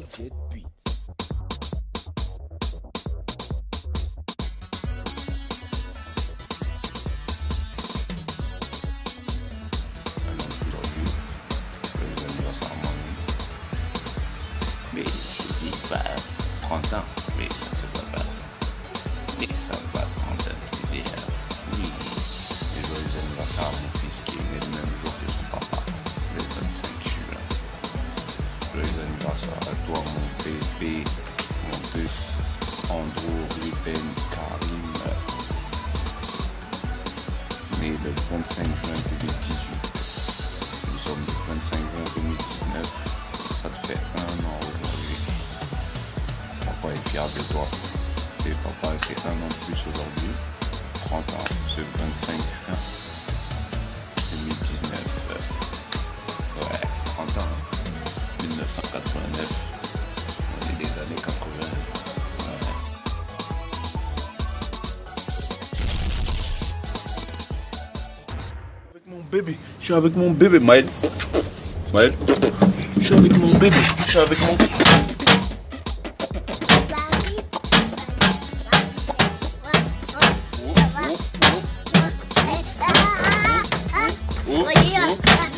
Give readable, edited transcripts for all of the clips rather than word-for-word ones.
Jet Beat. Mais je dis pas 30 ans, mais ça se voit pas. Mais ça va 30 ans, c'est déjà. Oui, et joyeux anniversaire à mon fils qui est né le même jour que son papa, le 25 juin. Joyeux anniversaire à toi, mon bébé, mon bébé, Andrew, Ruben, Karim, né le 25 juin 2018. Nous sommes le 25 juin 2019. Ça te fait 1 an aujourd'hui. Papa est fier de toi. Et papa, c'est 1 an de plus aujourd'hui. 30 ans, ce 25 juin 2019. Ouais, 30 ans. 1989. On est des années 80. Ouais. Avec mon bébé. Je suis avec mon bébé, Maël. Maël. Je suis avec mon bébé. Je suis avec mon bébé.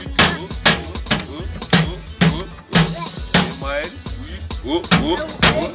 Maël, oui.